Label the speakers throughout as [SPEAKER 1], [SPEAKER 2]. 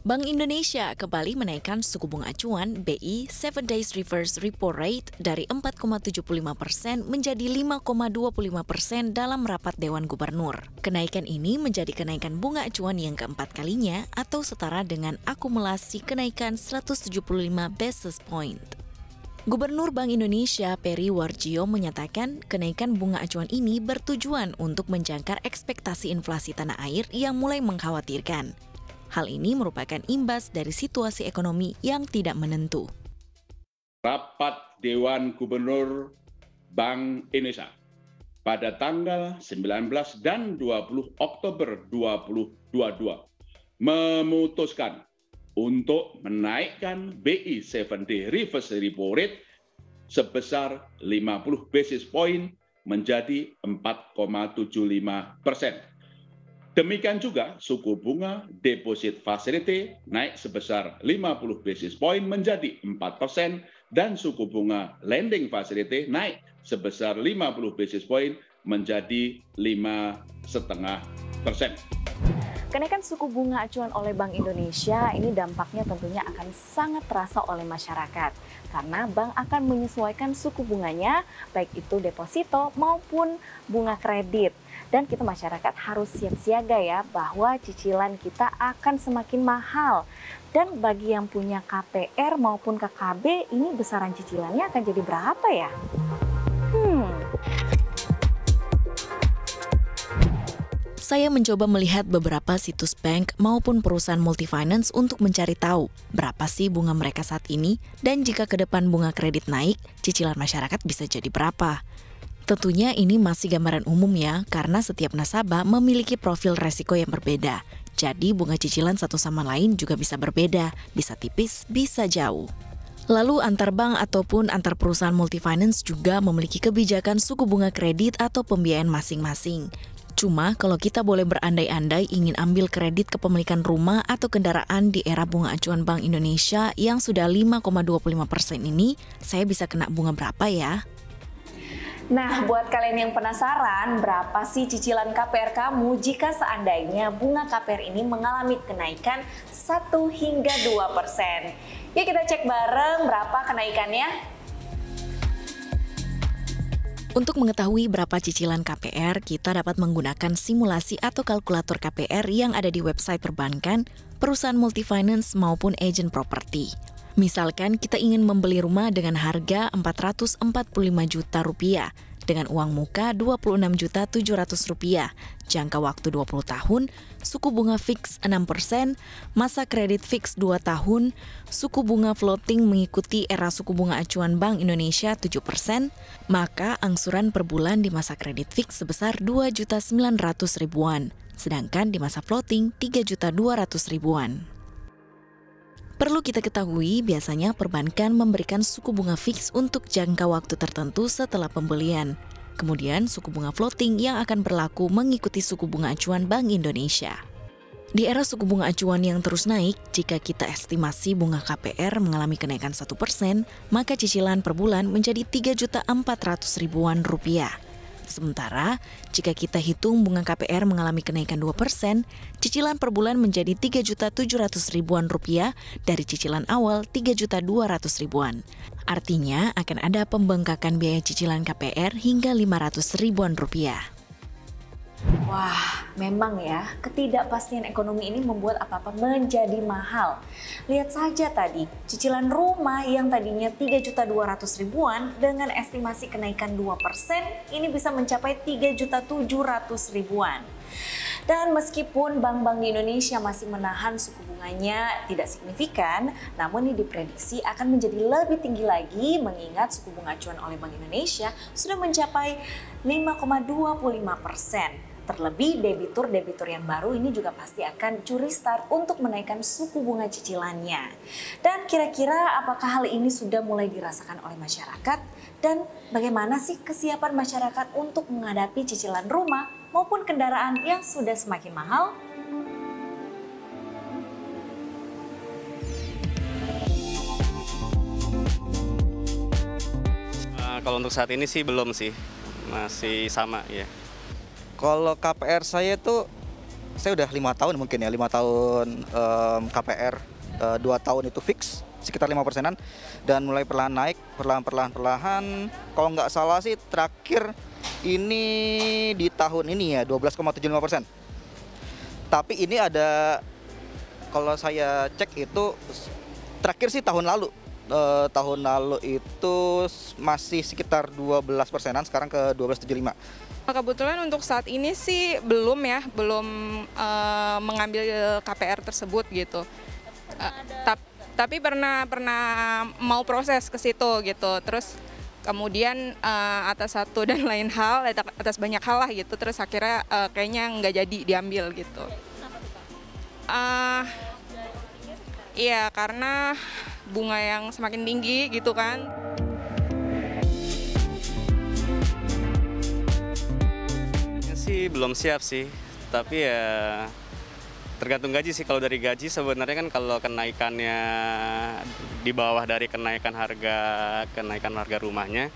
[SPEAKER 1] Bank Indonesia kembali menaikkan suku bunga acuan BI 7 Days Reverse Repo Rate dari 4,75% menjadi 5,25% dalam rapat Dewan Gubernur. Kenaikan ini menjadi kenaikan bunga acuan yang keempat kalinya atau setara dengan akumulasi kenaikan 175 basis point. Gubernur Bank Indonesia Peri Warjio menyatakan kenaikan bunga acuan ini bertujuan untuk menjangkar ekspektasi inflasi tanah air yang mulai mengkhawatirkan. Hal ini merupakan imbas dari situasi ekonomi yang tidak menentu.
[SPEAKER 2] Rapat Dewan Gubernur Bank Indonesia pada tanggal 19 dan 20 Oktober 2022 memutuskan untuk menaikkan BI 7-day reverse repo rate sebesar 50 basis point menjadi 4,75%. Demikian juga suku bunga deposit facility naik sebesar 50 basis point menjadi 4% dan suku bunga lending facility naik sebesar 50 basis point menjadi 5,5%.
[SPEAKER 3] Kenaikan suku bunga acuan oleh Bank Indonesia ini dampaknya tentunya akan sangat terasa oleh masyarakat karena bank akan menyesuaikan suku bunganya baik itu deposito maupun bunga kredit. Dan kita masyarakat harus siap siaga ya bahwa cicilan kita akan semakin mahal. Dan bagi yang punya KPR maupun KKB ini besaran cicilannya akan jadi berapa ya?
[SPEAKER 1] Saya mencoba melihat beberapa situs bank maupun perusahaan multifinance untuk mencari tahu berapa sih bunga mereka saat ini dan jika ke depan bunga kredit naik, cicilan masyarakat bisa jadi berapa. Tentunya ini masih gambaran umum ya, karena setiap nasabah memiliki profil resiko yang berbeda. Jadi bunga cicilan satu sama lain juga bisa berbeda, bisa tipis, bisa jauh. Lalu antar bank ataupun antar perusahaan multifinance juga memiliki kebijakan suku bunga kredit atau pembiayaan masing-masing. Cuma kalau kita boleh berandai-andai ingin ambil kredit kepemilikan rumah atau kendaraan di era bunga acuan Bank Indonesia yang sudah 5,25% ini, saya bisa kena bunga berapa ya?
[SPEAKER 3] Nah, buat kalian yang penasaran, berapa sih cicilan KPR kamu jika seandainya bunga KPR ini mengalami kenaikan 1 hingga 2%? Yuk kita cek bareng berapa kenaikannya.
[SPEAKER 1] Untuk mengetahui berapa cicilan KPR, kita dapat menggunakan simulasi atau kalkulator KPR yang ada di website perbankan, perusahaan multifinance maupun agen properti. Misalkan kita ingin membeli rumah dengan harga Rp445 juta dengan uang muka Rp26.700.000, jangka waktu 20 tahun, suku bunga fix 6%, masa kredit fix 2 tahun, suku bunga floating mengikuti era suku bunga acuan Bank Indonesia 7%, maka angsuran per bulan di masa kredit fix sebesar Rp2.900.000-an, sedangkan di masa floating Rp3.200.000-an. Perlu kita ketahui, biasanya perbankan memberikan suku bunga fix untuk jangka waktu tertentu setelah pembelian. Kemudian suku bunga floating yang akan berlaku mengikuti suku bunga acuan Bank Indonesia. Di era suku bunga acuan yang terus naik, jika kita estimasi bunga KPR mengalami kenaikan 1%, maka cicilan per bulan menjadi Rp3.400.000-an. Sementara, jika kita hitung bunga KPR mengalami kenaikan 2%, cicilan per bulan menjadi Rp3.700.000-an dari cicilan awal Rp3.200.000-an. Artinya akan ada pembengkakan biaya cicilan KPR hingga Rp500.000-an.
[SPEAKER 3] Wah, memang ya, ketidakpastian ekonomi ini membuat apa-apa menjadi mahal. Lihat saja tadi, cicilan rumah yang tadinya Rp3.200.000-an dengan estimasi kenaikan 2%, ini bisa mencapai Rp3.700.000-an. Dan meskipun bank-bank di Indonesia masih menahan suku bunganya tidak signifikan, namun ini diprediksi akan menjadi lebih tinggi lagi mengingat suku bunga acuan oleh Bank Indonesia sudah mencapai 5,25%. Terlebih debitur-debitur yang baru ini juga pasti akan curi start untuk menaikkan suku bunga cicilannya. Dan kira-kira apakah hal ini sudah mulai dirasakan oleh masyarakat? Dan bagaimana sih kesiapan masyarakat untuk menghadapi cicilan rumah maupun kendaraan yang sudah semakin mahal?
[SPEAKER 4] Kalau untuk saat ini sih belum sih, masih sama ya.
[SPEAKER 5] Kalau KPR saya tuh saya udah 5 tahun mungkin ya, 5 tahun KPR, 2 tahun itu fix sekitar 5%-an, dan mulai perlahan naik, perlahan. Kalau nggak salah sih terakhir ini di tahun ini ya 12,75%. Tapi ini ada, kalau saya cek itu terakhir sih tahun lalu. Tahun lalu itu masih sekitar 12%-an, sekarang ke 12,75.
[SPEAKER 6] Kebetulan untuk saat ini sih belum mengambil KPR tersebut gitu. Tapi pernah mau proses ke situ gitu. Terus kemudian atas satu dan lain hal, atas banyak hal lah gitu. Terus akhirnya kayaknya nggak jadi diambil gitu. Iya, karena bunga yang semakin tinggi gitu kan.
[SPEAKER 4] Sih belum siap sih, tapi ya tergantung gaji sih. Kalau dari gaji sebenarnya kan kalau kenaikannya di bawah dari kenaikan harga rumahnya,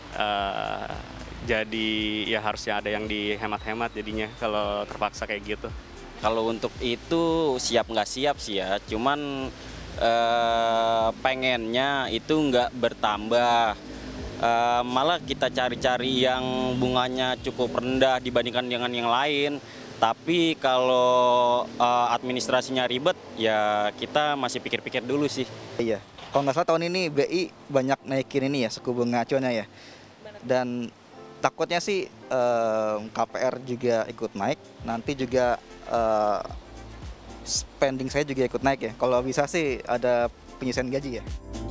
[SPEAKER 4] jadi ya harusnya ada yang dihemat-hemat jadinya kalau terpaksa kayak gitu.
[SPEAKER 7] Kalau untuk itu siap nggak siap sih ya, cuman pengennya itu nggak bertambah. Malah kita cari-cari yang bunganya cukup rendah dibandingkan dengan yang lain. Tapi kalau administrasinya ribet, ya kita masih pikir-pikir dulu sih.
[SPEAKER 5] Iya, kalau nggak salah tahun ini BI banyak naikin ini ya, suku bunga acuannya ya. Dan takutnya sih KPR juga ikut naik, nanti juga spending saya juga ikut naik ya. Kalau bisa sih ada penyesuaian gaji ya.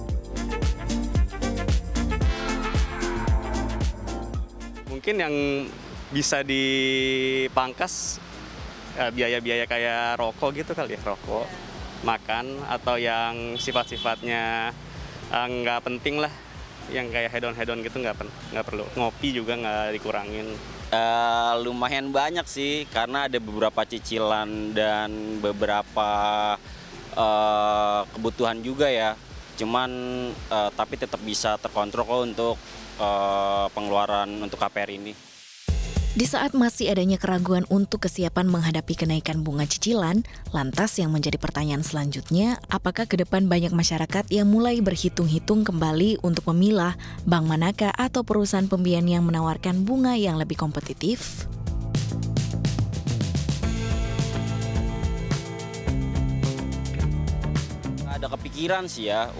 [SPEAKER 4] Mungkin yang bisa dipangkas biaya-biaya kayak rokok gitu kali ya, rokok, makan, atau yang sifat-sifatnya nggak penting lah, yang kayak hedon-hedon gitu nggak perlu. Ngopi juga nggak dikurangin.
[SPEAKER 7] Lumayan banyak sih, karena ada beberapa cicilan dan beberapa kebutuhan juga ya. Cuman tapi tetap bisa terkontrol kok untuk pengeluaran untuk KPR ini.
[SPEAKER 1] Di saat masih adanya keraguan untuk kesiapan menghadapi kenaikan bunga cicilan, lantas yang menjadi pertanyaan selanjutnya, apakah ke depan banyak masyarakat yang mulai berhitung-hitung kembali untuk memilah bank manakah atau perusahaan pembiayaan yang menawarkan bunga yang lebih kompetitif?
[SPEAKER 7] Ada kepikiran sih ya,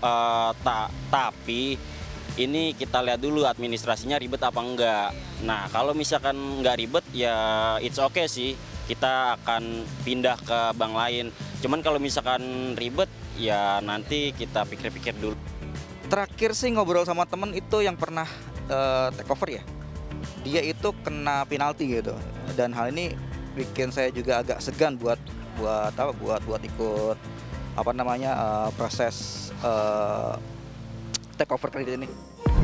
[SPEAKER 7] tapi ini kita lihat dulu administrasinya ribet apa enggak. Nah, kalau misalkan nggak ribet ya it's okay sih, kita akan pindah ke bank lain. Cuman kalau misalkan ribet ya nanti kita pikir-pikir dulu.
[SPEAKER 5] Terakhir sih ngobrol sama temen itu yang pernah take over ya, dia itu kena penalti gitu. Dan hal ini bikin saya juga agak segan buat ikut proses take over kredit ini.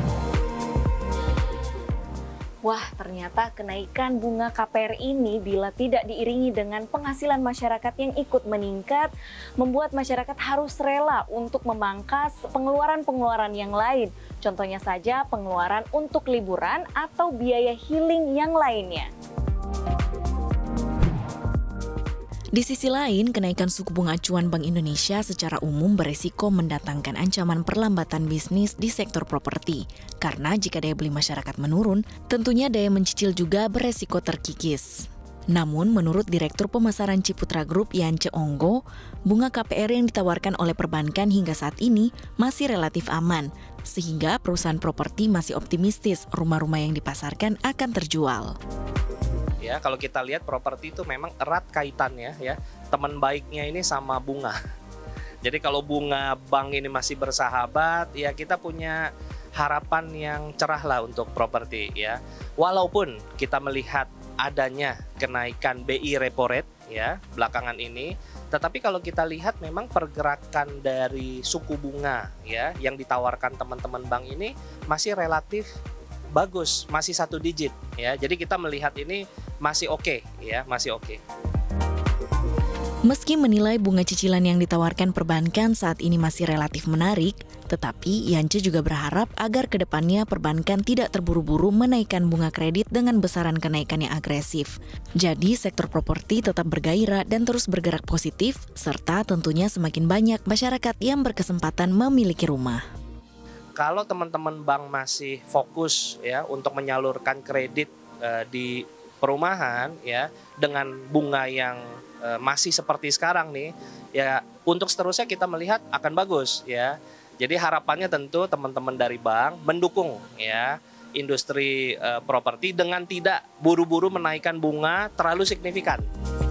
[SPEAKER 3] Wah, ternyata kenaikan bunga KPR ini bila tidak diiringi dengan penghasilan masyarakat yang ikut meningkat, membuat masyarakat harus rela untuk memangkas pengeluaran-pengeluaran yang lain. Contohnya saja pengeluaran untuk liburan atau biaya healing yang lainnya.
[SPEAKER 1] Di sisi lain, kenaikan suku bunga acuan Bank Indonesia secara umum beresiko mendatangkan ancaman perlambatan bisnis di sektor properti. Karena jika daya beli masyarakat menurun, tentunya daya mencicil juga beresiko terkikis. Namun, menurut Direktur Pemasaran Ciputra Group Yance Onggo, bunga KPR yang ditawarkan oleh perbankan hingga saat ini masih relatif aman, sehingga perusahaan properti masih optimistis rumah-rumah yang dipasarkan akan terjual.
[SPEAKER 8] Ya, kalau kita lihat properti itu memang erat kaitannya ya, teman baiknya ini sama bunga. Jadi kalau bunga bank ini masih bersahabat, ya kita punya harapan yang cerah lah untuk properti ya. Walaupun kita melihat adanya kenaikan BI repo rate ya belakangan ini, tetapi kalau kita lihat memang pergerakan dari suku bunga ya yang ditawarkan teman-teman bank ini masih relatif bagus, masih 1 digit ya. Jadi kita melihat ini masih oke ya, masih oke.
[SPEAKER 1] Meski menilai bunga cicilan yang ditawarkan perbankan saat ini masih relatif menarik, tetapi Yance juga berharap agar ke depannya perbankan tidak terburu-buru menaikkan bunga kredit dengan besaran kenaikan yang agresif. Jadi sektor properti tetap bergairah dan terus bergerak positif, serta tentunya semakin banyak masyarakat yang berkesempatan memiliki rumah.
[SPEAKER 8] Kalau teman-teman bank masih fokus ya untuk menyalurkan kredit di perumahan ya dengan bunga yang masih seperti sekarang nih, ya untuk seterusnya kita melihat akan bagus ya. Jadi harapannya tentu teman-teman dari bank mendukung ya industri properti dengan tidak buru-buru menaikkan bunga terlalu signifikan.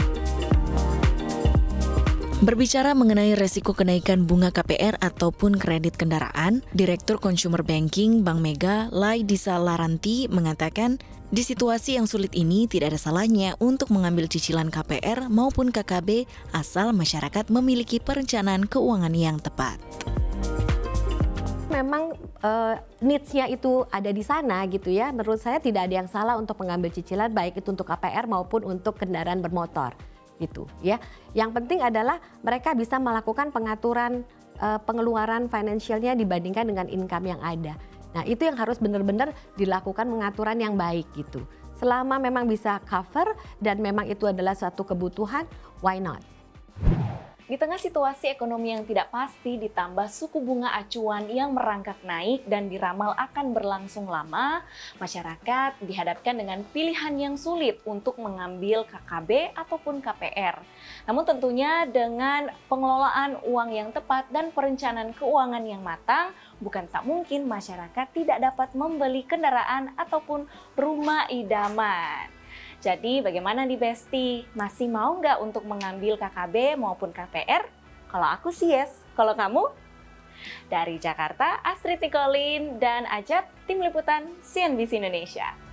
[SPEAKER 1] Berbicara mengenai resiko kenaikan bunga KPR ataupun kredit kendaraan, Direktur Consumer Banking Bank Mega, Laidisa Laranti, mengatakan di situasi yang sulit ini tidak ada salahnya untuk mengambil cicilan KPR maupun KKB asal masyarakat memiliki perencanaan keuangan yang tepat.
[SPEAKER 9] Memang needs-nya itu ada di sana gitu ya. Menurut saya tidak ada yang salah untuk mengambil cicilan baik itu untuk KPR maupun untuk kendaraan bermotor gitu ya. Yang penting adalah mereka bisa melakukan pengaturan pengeluaran finansialnya dibandingkan dengan income yang ada. Nah, itu yang harus benar-benar dilakukan pengaturan yang baik gitu. Selama memang bisa cover dan memang itu adalah suatu kebutuhan, why not?
[SPEAKER 3] Di tengah situasi ekonomi yang tidak pasti ditambah suku bunga acuan yang merangkak naik dan diramal akan berlangsung lama, masyarakat dihadapkan dengan pilihan yang sulit untuk mengambil KKB ataupun KPR. Namun tentunya dengan pengelolaan uang yang tepat dan perencanaan keuangan yang matang, bukan tak mungkin masyarakat tidak dapat membeli kendaraan ataupun rumah idaman. Jadi bagaimana nih Besti? Masih mau nggak untuk mengambil KKB maupun KPR? Kalau aku sih yes. Kalau kamu? Dari Jakarta, Astrid Nicolin dan Ajat, Tim Liputan CNBC Indonesia.